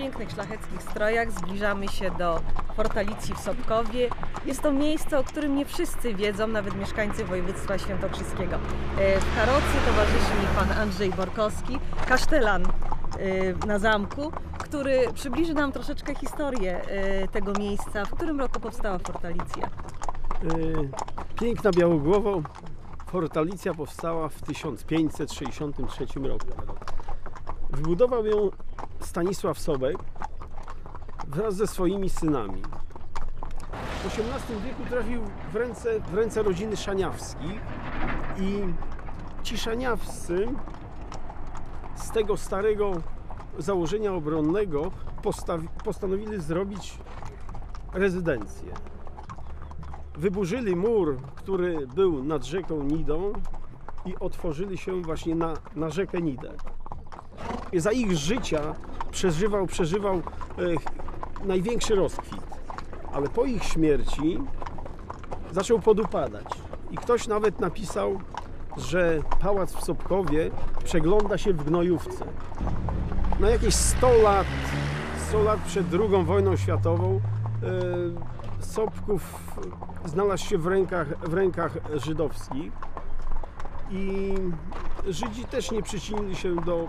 pięknych, szlacheckich strojach zbliżamy się do Fortalicji w Sobkowie. Jest to miejsce, o którym nie wszyscy wiedzą, nawet mieszkańcy województwa świętokrzyskiego. W karocy towarzyszy mi pan Andrzej Borkowski, kasztelan na zamku, który przybliży nam troszeczkę historię tego miejsca. W którym roku powstała Fortalicja? Piękna Białogłowo. Fortalicja powstała w 1563 roku. Wybudował ją Stanisław Sobek wraz ze swoimi synami. W XVIII wieku trafił w ręce rodziny Szaniawskich i ci Szaniawscy z tego starego założenia obronnego postanowili zrobić rezydencję. Wyburzyli mur, który był nad rzeką Nidą i otworzyli się właśnie na rzekę Nidę. I za ich życia przeżywał największy rozkwit, ale po ich śmierci zaczął podupadać. I ktoś nawet napisał, że pałac w Sobkowie przegląda się w gnojówce. Na jakieś 100 lat przed II wojną światową Sobków znalazł się w rękach żydowskich i Żydzi też nie przyczynili się do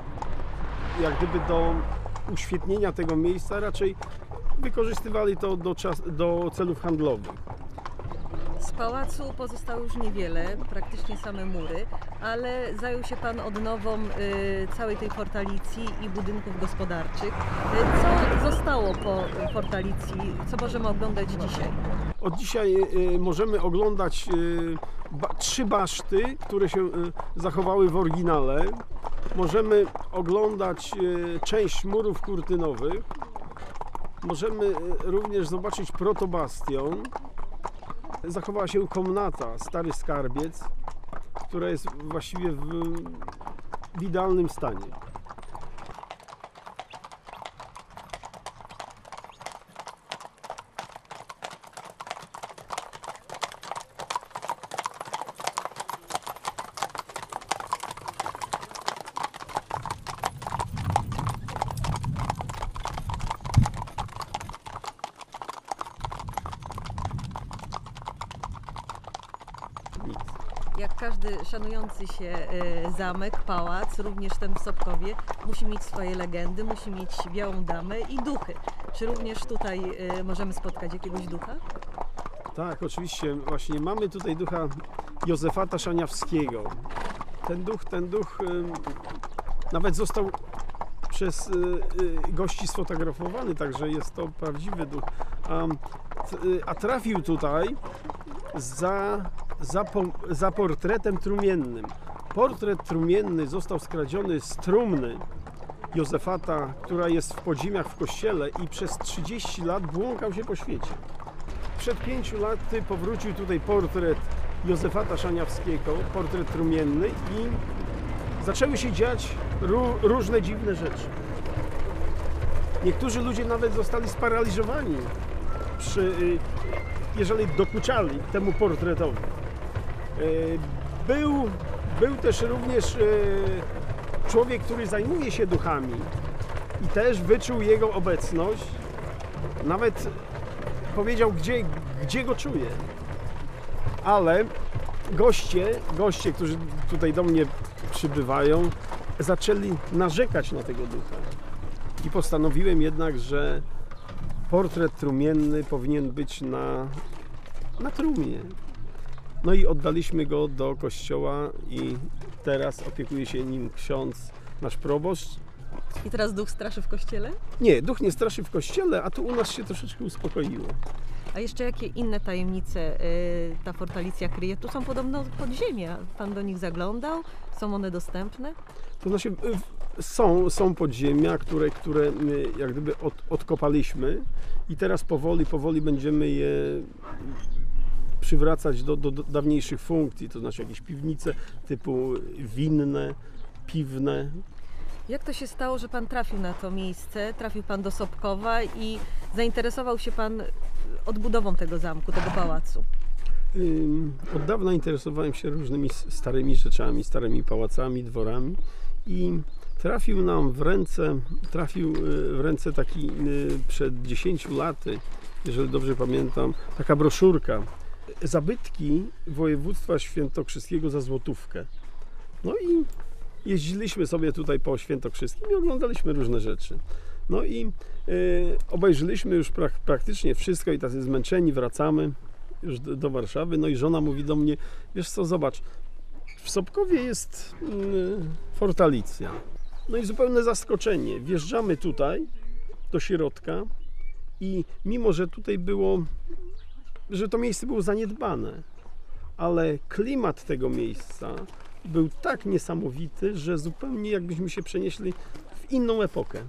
uświetnienia tego miejsca, raczej wykorzystywali to do celów handlowych. Z pałacu pozostało już niewiele, praktycznie same mury, ale zajął się pan odnową całej tej Fortalicji i budynków gospodarczych. Co zostało po Fortalicji? Co możemy oglądać dzisiaj? Od dzisiaj możemy oglądać 3 baszty, które się zachowały w oryginale. Możemy oglądać część murów kurtynowych. Możemy również zobaczyć protobastion. Zachowała się komnata, stary skarbiec, która jest właściwie w idealnym stanie. Jak każdy szanujący się zamek, pałac, również ten w Sobkowie, musi mieć swoje legendy, musi mieć białą damę i duchy. Czy również tutaj możemy spotkać jakiegoś ducha? Tak, oczywiście. Właśnie mamy tutaj ducha Józefata Szaniawskiego. Ten duch nawet został przez gości sfotografowany, także jest to prawdziwy duch. A trafił tutaj za portretem trumiennym. Portret trumienny został skradziony z trumny Józefata, która jest w podziemiach w kościele i przez 30 lat błąkał się po świecie. Przed 5 laty powrócił tutaj portret Józefata Szaniawskiego, portret trumienny i zaczęły się dziać różne dziwne rzeczy. Niektórzy ludzie nawet zostali sparaliżowani, jeżeli dokuczali temu portretowi. Był też również człowiek, który zajmuje się duchami i też wyczuł jego obecność. Nawet powiedział, gdzie go czuje. Ale goście, którzy tutaj do mnie przybywają, zaczęli narzekać na tego ducha. I postanowiłem jednak, że portret trumienny powinien być na trumnie. No i oddaliśmy go do kościoła i teraz opiekuje się nim ksiądz, nasz proboszcz. I teraz duch straszy w kościele? Nie, duch nie straszy w kościele, a tu u nas się troszeczkę uspokoiło. A jeszcze jakie inne tajemnice ta Fortalicja kryje? Tu są podobno podziemia. Pan do nich zaglądał? Są one dostępne? To znaczy są podziemia, które jak gdyby odkopaliśmy i teraz powoli będziemy je przywracać do dawniejszych funkcji, to znaczy jakieś piwnice typu winne, piwne. Jak to się stało, że pan trafił na to miejsce, trafił pan do Sobkowa i zainteresował się pan odbudową tego zamku, tego pałacu? Od dawna interesowałem się różnymi starymi rzeczami, starymi pałacami, dworami i trafił w ręce taki przed 10 laty, jeżeli dobrze pamiętam, taka broszurka. Zabytki województwa świętokrzyskiego za złotówkę. No i jeździliśmy sobie tutaj po Świętokrzyskim i oglądaliśmy różne rzeczy. No i obejrzeliśmy już praktycznie wszystko i tacy zmęczeni wracamy już do Warszawy. No i żona mówi do mnie, wiesz co, zobacz, w Sobkowie jest fortalicja. No i zupełne zaskoczenie. Wjeżdżamy tutaj do środka i mimo, że tutaj było, że to miejsce było zaniedbane, ale klimat tego miejsca był tak niesamowity, że zupełnie jakbyśmy się przenieśli w inną epokę.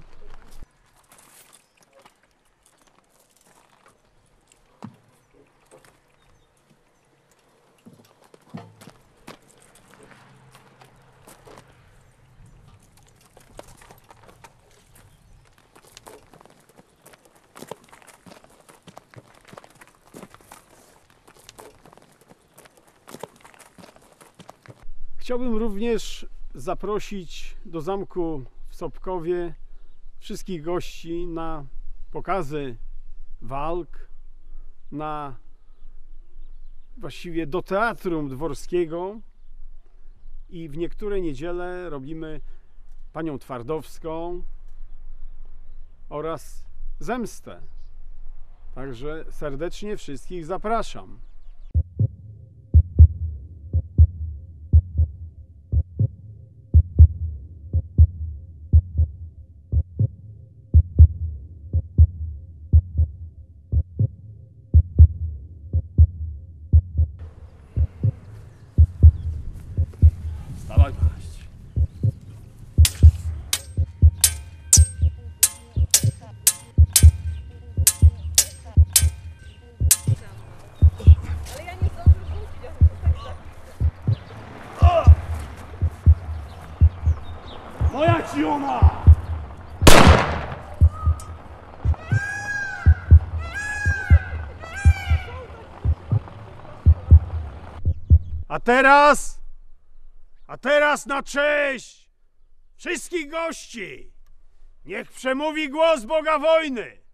Chciałbym również zaprosić do zamku w Sobkowie wszystkich gości na pokazy walk, właściwie do Teatrum Dworskiego i w niektóre niedziele robimy Panią Twardowską oraz Zemstę. Także serdecznie wszystkich zapraszam. Dawaj, paść. Ale ja nie zdążę rzucić, ja to Moja ci ona! A teraz na cześć wszystkich gości niech przemówi głos Boga wojny.